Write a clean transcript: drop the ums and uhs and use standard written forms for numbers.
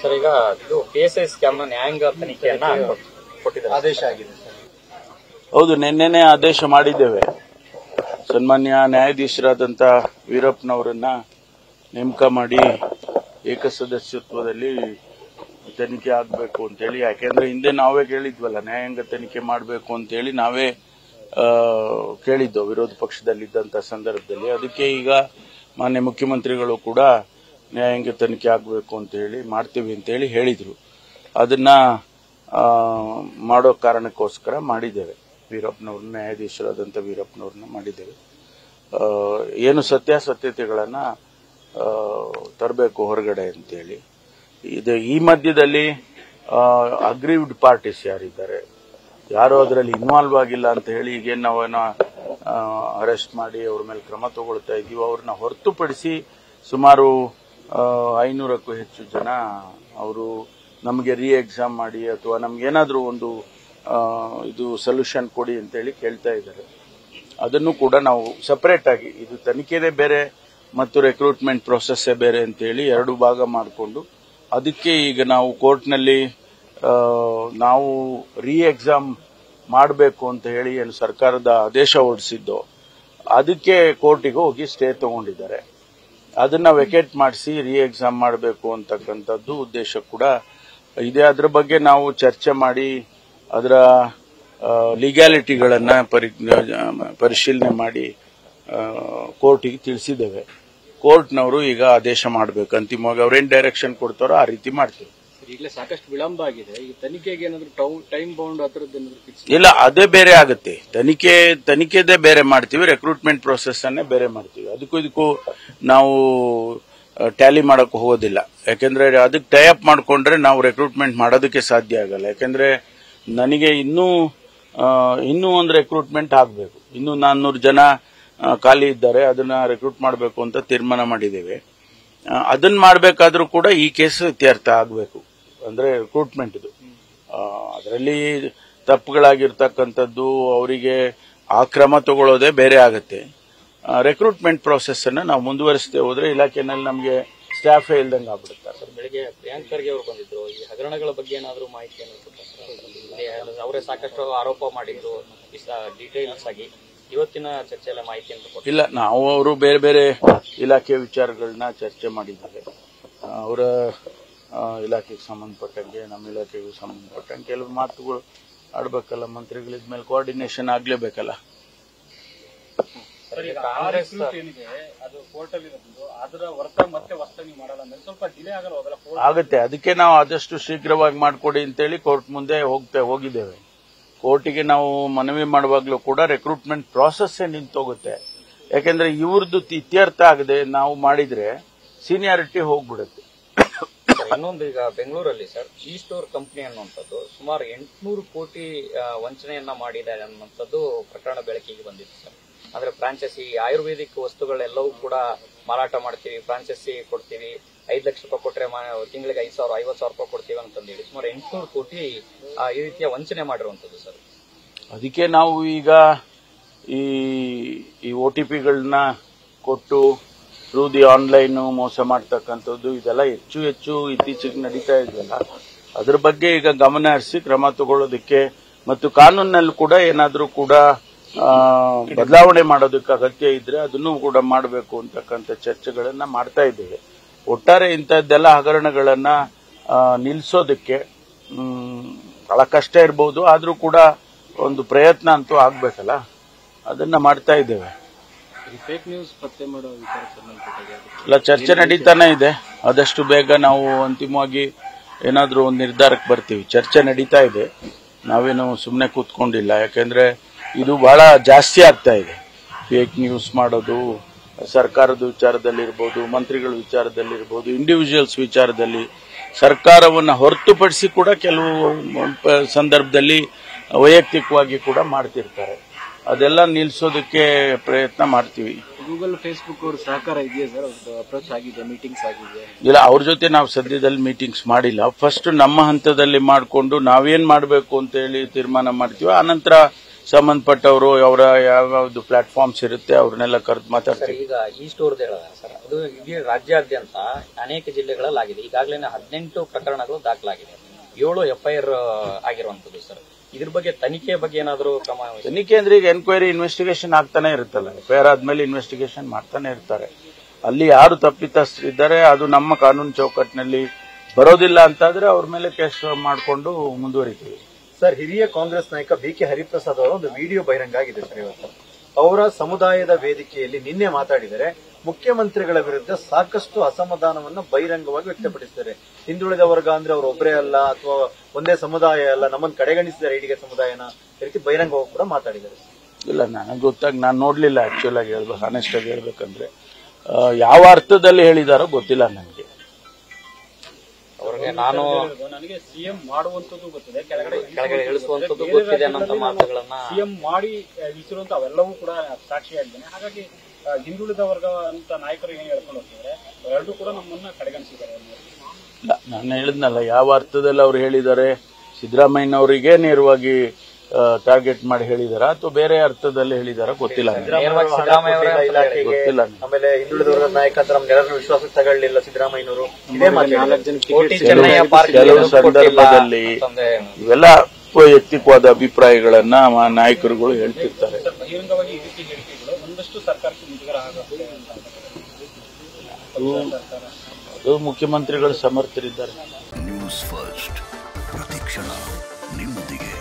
Sir, ಈಗ ಇದು PSI scam ನ್ಯಾಯಾಂಗ ತನಿಖೆಯನ್ನ ಕೊಟ್ಟಿದ್ದಾರೆ, ಆದೇಶ ಆಗಿದೆ ಸರ್. ಹೌದು, ನಿನ್ನೆನೆ ಆದೇಶ ಮಾಡಿದ್ದೇವೆ. ಸನ್ಮಾನ್ಯ ನ್ಯಾಯಾಧೀಶರಾದಂಥ ವೀರಪ್ಪನವರನ್ನ ನೇಮಕ ಮಾಡಿ ಏಕಸದಸ್ಯತ್ವದಲ್ಲಿ ತನಿಖೆ ಆಗಬೇಕು ಅಂತೇಳಿ. ಯಾಕೆಂದ್ರೆ ಹಿಂದೆ ನಾವೇ ಕೇಳಿದ್ವಲ್ಲ, ನ್ಯಾಯಾಂಗ ತನಿಖೆ ಮಾಡಬೇಕು ಅಂತೇಳಿ ನಾವೇ ಕೇಳಿದ್ದು ವಿರೋಧ ಪಕ್ಷದಲ್ಲಿದ್ದಂಥ ಸಂದರ್ಭದಲ್ಲಿ. ಅದಕ್ಕೆ ಈಗ ಮಾನ್ಯ ಮುಖ್ಯಮಂತ್ರಿಗಳು ಕೂಡ ನ್ಯಾಯಾಂಗ ತನಿಖೆ ಆಗಬೇಕು ಅಂತ ಹೇಳಿ ಮಾಡ್ತೀವಿ ಅಂತೇಳಿ ಹೇಳಿದ್ರು. ಅದನ್ನ ಮಾಡೋ ಕಾರಣಕ್ಕೋಸ್ಕರ ಮಾಡಿದ್ದೇವೆ. ವೀರಪ್ಪನವ್ರನ್ನ, ನ್ಯಾಯಾಧೀಶರಾದಂಥ ವೀರಪ್ಪನವ್ರನ್ನ ಮಾಡಿದ್ದೇವೆ. ಏನು ಸತ್ಯಾಸತ್ಯತೆಗಳನ್ನ ತರಬೇಕು ಹೊರಗಡೆ ಅಂತೇಳಿ. ಈ ಮಧ್ಯದಲ್ಲಿ ಅಗ್ರೀವ್ಡ್ ಪಾರ್ಟೀಸ್ ಯಾರಿದ್ದಾರೆ, ಯಾರು ಅದರಲ್ಲಿ ಇನ್ವಾಲ್ವ್ ಆಗಿಲ್ಲ ಅಂತ ಹೇಳಿ ಈಗೇನು ನಾವೇನೋ ಅರೆಸ್ಟ್ ಮಾಡಿ ಅವ್ರ ಮೇಲೆ ಕ್ರಮ ತಗೊಳ್ತಾ ಇದ್ದೀವಿ. ಅವ್ರನ್ನ ಹೊರತುಪಡಿಸಿ ಸುಮಾರು 500ಕ್ಕೂ ಹೆಚ್ಚು ಜನ ಅವರು ನಮಗೆ ಎಕ್ಸಾಮ್ ಮಾಡಿ ಅಥವಾ ನಮ್ಗೇನಾದ್ರೂ ಒಂದು ಇದು ಸೊಲ್ಯೂಷನ್ ಕೊಡಿ ಅಂತೇಳಿ ಕೇಳ್ತಾ ಇದ್ದಾರೆ. ಅದನ್ನು ಕೂಡ ನಾವು ಸಪರೇಟ್ ಆಗಿ, ಇದು ತನಿಖೆನೇ ಬೇರೆ ಮತ್ತು ರಿಕ್ರೂಟ್ಮೆಂಟ್ ಪ್ರೊಸೆಸ್ಸೇ ಬೇರೆ ಅಂತೇಳಿ ಎರಡು ಭಾಗ ಮಾಡಿಕೊಂಡು ಅದಕ್ಕೆ ಈಗ ನಾವು ಕೋರ್ಟ್ನಲ್ಲಿ ನಾವು ಎಕ್ಸಾಮ್ ಮಾಡಬೇಕು ಅಂತ ಹೇಳಿ ಏನು ಸರ್ಕಾರದ ಆದೇಶ ಹೊರಡಿಸಿದ್ದೋ ಅದಕ್ಕೆ ಕೋರ್ಟಿಗೆ ಹೋಗಿ ಸ್ಟೇ ತಗೊಂಡಿದ್ದಾರೆ. ಅದನ್ನ ವೆಕೇಟ್ ಮಾಡಿಸಿ ಎಕ್ಸಾಮ್ ಮಾಡಬೇಕು ಅಂತಕ್ಕಂಥದ್ದು ಉದ್ದೇಶ ಕೂಡ ಇದೆ. ಅದರ ಬಗ್ಗೆ ನಾವು ಚರ್ಚೆ ಮಾಡಿ ಅದರ ಲೀಗ್ಯಾಲಿಟಿಗಳನ್ನ ಪರಿಶೀಲನೆ ಮಾಡಿ ಕೋರ್ಟಿಗೆ ತಿಳಿಸಿದ್ದೇವೆ. ಕೋರ್ಟ್ನವರು ಈಗ ಆದೇಶ ಮಾಡಬೇಕು. ಅಂತಿಮವಾಗಿ ಅವ್ರೇನ್ ಡೈರೆಕ್ಷನ್ ಕೊಡ್ತಾರೋ ಆ ರೀತಿ ಮಾಡ್ತೀವಿ. ಈಗಲೇ ಸಾಕಷ್ಟು ವಿಳಂಬ ಆಗಿದೆ. ಈಗ ತನಿಖೆಗೆ ಏನಾದ್ರು ಟೈಮ್ ಬೌಂಡ್ ಅದರದ್ದು ಇಲ್ಲ, ಅದೇ ಬೇರೆ ಆಗುತ್ತೆ. ತನಿಖೆದೇ ಬೇರೆ ಮಾಡ್ತೀವಿ, ರಿಕ್ರೂಟ್ಮೆಂಟ್ ಪ್ರೊಸೆಸ್ ಅನ್ನೇ ಬೇರೆ ಮಾಡ್ತೀವಿ. ಇದಕ್ಕೂ ನಾವು ಟ್ಯಾಲಿ ಮಾಡಕ್ ಹೋಗೋದಿಲ್ಲ. ಯಾಕೆಂದ್ರೆ ಅದಕ್ಕೆ ಟೈ ಅಪ್ ಮಾಡ್ಕೊಂಡ್ರೆ ನಾವು ರಿಕ್ರೂಟ್ಮೆಂಟ್ ಮಾಡೋದಕ್ಕೆ ಸಾಧ್ಯ ಆಗಲ್ಲ. ಯಾಕೆಂದ್ರೆ ನನಗೆ ಇನ್ನೂ ಒಂದು ರಿಕ್ರೂಟ್ಮೆಂಟ್ ಆಗಬೇಕು. ಇನ್ನೂ 400 ಜನ ಖಾಲಿ ಇದ್ದಾರೆ, ಅದನ್ನ ರಿಕ್ರೂಟ್ ಮಾಡಬೇಕು ಅಂತ ತೀರ್ಮಾನ ಮಾಡಿದ್ದೇವೆ. ಅದನ್ನ ಮಾಡಬೇಕಾದ್ರೂ ಕೂಡ ಈ ಕೇಸ್ ಇತ್ಯರ್ಥ ಆಗಬೇಕು. ಅಂದ್ರೆ ರಿಕ್ರೂಟ್ಮೆಂಟ್ ಇದು ಅದರಲ್ಲಿ ತಪ್ಪುಗಳಾಗಿರ್ತಕ್ಕಂಥದ್ದು ಅವರಿಗೆ ಆ ಕ್ರಮ ತಗೊಳ್ಳೋದೇ ಬೇರೆ ಆಗುತ್ತೆ. ರಿಕ್ರೂಟ್ಮೆಂಟ್ ಪ್ರೋಸೆಸ್ ಅನ್ನ ನಾವು ಮುಂದುವರಿಸದೆ ಹೋದ್ರೆ ಇಲಾಖೆನಲ್ಲಿ ನಮಗೆ ಸ್ಟಾಫೇ ಇಲ್ದಂಗೆ ಆಗ್ಬಿಡುತ್ತೆ. ಸರ್, ಬೆಳಿಗ್ಗೆ ಪ್ರಿಯಾಂಕ್ ಖರ್ಗೆ ಅವರು ಬಂದಿದ್ರು. ಈ ಹಗರಣಗಳ ಬಗ್ಗೆ ಏನಾದರೂ ಮಾಹಿತಿಯನ್ನು ಕೊಟ್ಟರು? ಅವರೇ ಸಾಕಷ್ಟು ಆರೋಪ ಮಾಡಿದ್ರು ಡೀಟೇಲ್ಸ್ ಆಗಿ. ಇವತ್ತಿನ ಚರ್ಚೆಯಲ್ಲಿ ಮಾಹಿತಿಯನ್ನು ಕೊಟ್ಟರು? ಇಲ್ಲ, ನಾವು ಅವರು ಬೇರೆ ಬೇರೆ ಇಲಾಖೆ ವಿಚಾರಗಳನ್ನ ಚರ್ಚೆ ಮಾಡಿದ್ದಾರೆ. ಅವರ ಇಲಾಖೆಗೆ ಸಂಬಂಧಪಟ್ಟಂಗೆ, ನಮ್ಮ ಇಲಾಖೆಗೆ ಸಂಬಂಧಪಟ್ಟಂಗೆ ಕೆಲವು ಮಾತುಗಳು ಆಡ್ಬೇಕಲ್ಲ. ಮಂತ್ರಿಗಳಿದ್ಮೇಲೆ ಕೋಆರ್ಡಿನೇಷನ್ ಆಗ್ಲೇಬೇಕಲ್ಲ. ಕಾಂಗ್ರೆಸ್ ಆಗುತ್ತೆ. ಅದಕ್ಕೆ ನಾವು ಆದಷ್ಟು ಶೀಘ್ರವಾಗಿ ಮಾಡಿಕೊಡಿ ಅಂತೇಳಿ ಕೋರ್ಟ್ ಮುಂದೆ ಹೋಗಿದ್ದೇವೆ. ಕೋರ್ಟಿಗೆ ನಾವು ಮನವಿ ಮಾಡುವಾಗಲೂ ಕೂಡ ರಿಕ್ರೂಟ್ಮೆಂಟ್ ಪ್ರಾಸೆಸ್ ನಿಂತೋಗುತ್ತೆ. ಯಾಕೆಂದ್ರೆ ಇವ್ರದ್ದು ಇತ್ಯರ್ಥ ಆಗದೆ ನಾವು ಮಾಡಿದ್ರೆ ಸೀನಿಯಾರಿಟಿ ಹೋಗ್ಬಿಡುತ್ತೆ. ಇನ್ನೊಂದು, ಈಗ ಬೆಂಗಳೂರಲ್ಲಿ ಸರ್ ಈ ಸ್ಟೋರ್ ಕಂಪನಿ ಅನ್ನುವಂಥದ್ದು ಸುಮಾರು 800 ಕೋಟಿ ವಂಚನೆಯನ್ನ ಮಾಡಿದ್ದಾರೆ ಅನ್ನುವಂಥದ್ದು ಪ್ರಕರಣ ಬೆಳಕಿಗೆ ಬಂದಿತ್ತು ಸರ್. ಅಂದ್ರೆ ಫ್ರಾಂಚೈಸಿ ಆಯುರ್ವೇದಿಕ್ ವಸ್ತುಗಳೆಲ್ಲವೂ ಕೂಡ ಮಾರಾಟ ಮಾಡ್ತೀವಿ, ಫ್ರಾಂಚೈಸಿ ಕೊಡ್ತೀವಿ, 5 ಲಕ್ಷ ರೂಪಾಯಿ ಕೊಟ್ರೆ ತಿಂಗಳಿಗೆ 5,000 50,000 ರೂಪಾಯಿ ಕೊಡ್ತೀವಿ ಅಂತಂದೇಳಿ ಸುಮಾರು 800 ಕೋಟಿ ಈ ರೀತಿಯ ವಂಚನೆ ಮಾಡಿರುವಂತದ್ದು ಸರ್. ಅದಕ್ಕೆ ನಾವು ಈಗ ಈ OTPಗಳನ್ನ ಕೊಟ್ಟು ಥ್ರೂ ದಿ ಆನ್ಲೈನ್ ಮೋಸ ಮಾಡ್ತಕ್ಕಂಥದ್ದು ಇದೆಲ್ಲ ಹೆಚ್ಚು ಇತ್ತೀಚೆಗೆ ನಡೀತಾ ಇದೆಯಲ್ಲ, ಅದ್ರ ಬಗ್ಗೆ ಈಗ ಗಮನ ಹರಿಸಿ ಕ್ರಮ ತಗೊಳ್ಳೋದಕ್ಕೆ ಮತ್ತು ಕಾನೂನಿನಲ್ಲಿ ಕೂಡ ಏನಾದರೂ ಕೂಡ ಬದಲಾವಣೆ ಮಾಡೋದಕ್ಕೆ ಅಗತ್ಯ ಇದ್ರೆ ಅದನ್ನು ಕೂಡ ಮಾಡಬೇಕು ಅಂತಕ್ಕಂಥ ಚರ್ಚೆಗಳನ್ನ ಮಾಡ್ತಾ ಇದ್ದೇವೆ. ಒಟ್ಟಾರೆ ಇಂಥದ್ದೆಲ್ಲ ಹಗರಣಗಳನ್ನ ನಿಲ್ಲಿಸೋದಕ್ಕೆ ಬಹಳ ಕಷ್ಟ ಇರಬಹುದು, ಆದ್ರೂ ಕೂಡ ಒಂದು ಪ್ರಯತ್ನ ಅಂತೂ ಆಗ್ಬೇಕಲ್ಲ, ಅದನ್ನ ಮಾಡ್ತಾ ಇದ್ದೇವೆ. ಫೇಕ್ ನ್ಯೂಸ್ ಪತ್ತೆ ಮಾಡೋ ಇಲ್ಲ, ಚರ್ಚೆ ನಡೀತಾನೆ ಇದೆ. ಆದಷ್ಟು ಬೇಗ ನಾವು ಅಂತಿಮವಾಗಿ ಏನಾದ್ರೂ ಒಂದು ನಿರ್ಧಾರಕ್ಕೆ ಬರ್ತೀವಿ. ಚರ್ಚೆ ನಡೀತಾ ಇದೆ, ನಾವೇನು ಸುಮ್ಮನೆ ಕೂತ್ಕೊಂಡಿಲ್ಲ. ಯಾಕೆಂದ್ರೆ ಇದು ಬಹಳ ಜಾಸ್ತಿ ಆಗ್ತಾ ಇದೆ. ಫೇಕ್ ನ್ಯೂಸ್ ಮಾಡೋದು ಸರ್ಕಾರದ ವಿಚಾರದಲ್ಲಿರ್ಬೋದು, ಮಂತ್ರಿಗಳ ವಿಚಾರದಲ್ಲಿರ್ಬೋದು, ಇಂಡಿವಿಜುವಲ್ಸ್ ವಿಚಾರದಲ್ಲಿ, ಸರ್ಕಾರವನ್ನು ಹೊರತುಪಡಿಸಿ ಕೂಡ ಕೆಲವು ಸಂದರ್ಭದಲ್ಲಿ ವೈಯಕ್ತಿಕವಾಗಿ ಕೂಡ ಮಾಡ್ತಿರ್ತಾರೆ. ಅದೆಲ್ಲ ನಿಲ್ಲಿಸೋದಕ್ಕೆ ಪ್ರಯತ್ನ ಮಾಡ್ತೀವಿ. ಗೂಗಲ್, ಫೇಸ್ಬುಕ್ ಅವ್ರ ಸಹಕಾರ ಇದೆಯಾ ಸರ್? ಅಪ್ರೋಚ್ ಆಗಿದೆ, ಮೀಟಿಂಗ್ಸ್ ಆಗಿದೆ? ಇಲ್ಲ, ಅವ್ರ ಜೊತೆ ನಾವು ಸದ್ಯದಲ್ಲಿ ಮೀಟಿಂಗ್ಸ್ ಮಾಡಿಲ್ಲ. ಫಸ್ಟ್ ನಮ್ಮ ಹಂತದಲ್ಲಿ ಮಾಡಿಕೊಂಡು ನಾವೇನ್ ಮಾಡಬೇಕು ಅಂತ ಹೇಳಿ ತೀರ್ಮಾನ ಮಾಡ್ತೀವಿ. ಆನಂತರ ಸಂಬಂಧಪಟ್ಟವರು ಅವರ ಯಾವ್ಯಾವ್ದು ಪ್ಲಾಟ್ಫಾರ್ಮ್ಸ್ ಇರುತ್ತೆ ಅವ್ರನ್ನೆಲ್ಲ ಕರೆದು ಮಾತಾಡ್ತೀವಿ. ಈಗ ಈ ಸ್ಟೋರ್ ಸರ್ ಅದು ಇಡೀ ರಾಜ್ಯಾದ್ಯಂತ ಅನೇಕ ಜಿಲ್ಲೆಗಳಲ್ಲಾಗಿದೆ. ಈಗಾಗಲೇ 18 ಪ್ರಕರಣಗಳು ದಾಖಲಾಗಿದೆ, 7 FIR ಆಗಿರುವಂತದ್ದು ಸರ್. ಇದ್ರ ಬಗ್ಗೆ ತನಿಖೆ ಬಗ್ಗೆ ಏನಾದರೂ ಕ್ರಮ? ತನಿಖೆ ಅಂದ್ರೆ ಈಗ ಎನ್ಕ್ವೈರಿ ಇನ್ವೆಸ್ಟಿಗೇಷನ್ ಆಗ್ತಾನೆ ಇರುತ್ತಲ್ಲ, FIR ಆದ್ಮೇಲೆ ಇನ್ವೆಸ್ಟಿಗೇಷನ್ ಮಾಡ್ತಾನೆ ಇರ್ತಾರೆ. ಅಲ್ಲಿ ಯಾರು ತಪ್ಪಿತಸ್ಥರಿದ್ದಾರೆ ಅದು ನಮ್ಮ ಕಾನೂನು ಚೌಕಟ್ಟಿನಲ್ಲಿ ಬರೋದಿಲ್ಲ ಅಂತಾದ್ರೆ ಅವ್ರ ಮೇಲೆ ಕೇಸ್ ಮಾಡಿಕೊಂಡು ಮುಂದುವರಿತೀವಿ. ಸರ್, ಹಿರಿಯ ಕಾಂಗ್ರೆಸ್ ನಾಯಕ BK ಹರಿಪ್ರಸಾದ್ ಅವರ ಒಂದು ವಿಡಿಯೋ ಬಹಿರಂಗ ಆಗಿದೆ ಸರ್ ಇವತ್ತು. ಅವರ ಸಮುದಾಯದ ವೇದಿಕೆಯಲ್ಲಿ ನಿನ್ನೆ ಮಾತಾಡಿದರೆ ಮುಖ್ಯಮಂತ್ರಿಗಳ ವಿರುದ್ಧ ಸಾಕಷ್ಟು ಅಸಮಾಧಾನವನ್ನು ಬಹಿರಂಗವಾಗಿ ವ್ಯಕ್ತಪಡಿಸಿದ್ದಾರೆ. ಹಿಂದುಳಿದ ವರ್ಗ ಅಂದ್ರೆ ಅವರು ಒಬ್ಬರೇ ಅಲ್ಲ ಅಥವಾ ಒಂದೇ ಸಮುದಾಯ ಅಲ್ಲ, ನಮ್ಮನ್ನು ಕಡೆಗಣಿಸಿದ್ದಾರೆ ಇಡೀ ಸಮುದಾಯನ, ಈ ರೀತಿ ಬಹಿರಂಗವಾಗಿ ಕೂಡ ಮಾತಾಡಿದ್ದಾರೆ. ಇಲ್ಲ, ನನಗೆ ಗೊತ್ತಾಗಿ ನಾನು ನೋಡ್ಲಿಲ್ಲ. ಆಕ್ಚುಲ್ ಆಗಿ ಹೇಳ್ಬೇಕು, ಆನೆಸ್ಟ್ ಆಗಿ ಹೇಳ್ಬೇಕಂದ್ರೆ ಯಾವ ಅರ್ಥದಲ್ಲಿ ಹೇಳಿದಾರೋ ಗೊತ್ತಿಲ್ಲ ನನಗೆ. ಅವ್ರಿಗೆ ನನಗೆ ಸಿಎಂ ಮಾಡುವಂತದ್ದು ಗೊತ್ತಿದೆ, ಕೆಳಗಡೆ ಇಳಿಸುವಂತದ್ದು ಗೊತ್ತಿದೆ ಅನ್ನೋ ಮಾತುಗಳನ್ನ ಸಿಎಂ ಮಾಡಿ ಇಳಿಸಿರುವಂತ ಅವೆಲ್ಲವೂ ಕೂಡ ಸಾಕ್ಷಿಯಾಗಿದ್ದೇನೆ. ಹಾಗಾಗಿ ಹಿಂದುಳಿದ ವರ್ಗ ಅಂತ ನಾಯಕರು ಏನ್ ಹೇಳ್ಕೊಂಡು ಹೋಗ್ತಿದ್ದಾರೆ, ಎರಡೂ ಕೂಡ ನಮ್ಮನ್ನ ಕಡೆಗಣಿಸಿದ್ದಾರೆ. ಇಲ್ಲ, ನಾನು ಹೇಳಿದ್ನಲ್ಲ, ಯಾವ ಅರ್ಥದಲ್ಲಿ ಅವ್ರು ಹೇಳಿದ್ದಾರೆ, ಸಿದ್ದರಾಮಯ್ಯನವರಿಗೆ ನೇರವಾಗಿ ಟಾರ್ಗೆಟ್ ಮಾಡಿ ಹೇಳಿದಾರ ಅಥವಾ ಬೇರೆ ಅರ್ಥದಲ್ಲಿ ಹೇಳಿದಾರ ಗೊತ್ತಿಲ್ಲ. ಗೊತ್ತಿಲ್ಲ. ಆಮೇಲೆ ಹಿಂದುಳಿದ ವರ್ಗದ ನಾಯಕ ಅಂತ ನಮ್ಗೆಲ್ಲರೂ ವಿಶ್ವಾಸಕ್ಕೆ ತಗೊಳ್ಳಿಲ್ಲ ಸಿದ್ದರಾಮಯ್ಯನವರು. ಕೆಲವು ಸಂದರ್ಭದಲ್ಲಿ ಇವೆಲ್ಲ ವೈಯಕ್ತಿಕವಾದ ಅಭಿಪ್ರಾಯಗಳನ್ನ ನಾಯಕರುಗಳು ಹೇಳ್ತಿರ್ತಾರೆ. ಬಹಿರಂಗವಾಗಿ ಈ ರೀತಿ ಹೇಳಿಕೆಗಳು ಒಂದಷ್ಟು ಸರ್ಕಾರಕ್ಕೆ ಮುಜುಗರ ಆಗುತ್ತೆ ಅದು ಮುಖ್ಯಮಂತ್ರಿಗಳು ಸಮರ್ಥರಿದ್ದಾರೆ. ನ್ಯೂಸ್ ಫಸ್ಟ್, ಪ್ರತಿಕ್ಷಣ ನಿಮ್ಮೊಂದಿಗೆ.